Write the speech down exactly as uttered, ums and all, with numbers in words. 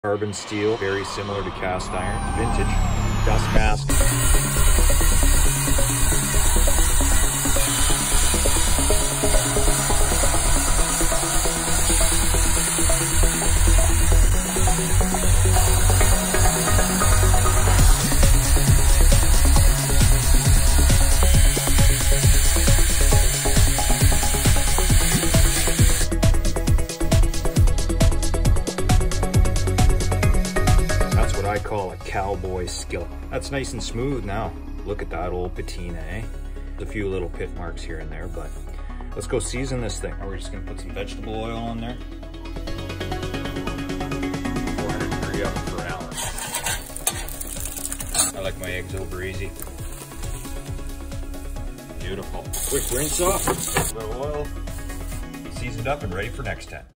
Carbon steel, very similar to cast iron, vintage, dust mask. I call a cowboy skillet. That's nice and smooth now. Look at that old patina, eh? There's a few little pit marks here and there, but let's go season this thing. Now we're just gonna put some vegetable oil on there. four hundred degree oven for an hour. I like my eggs over easy. Beautiful. Quick rinse off, a little oil, seasoned up and ready for next time.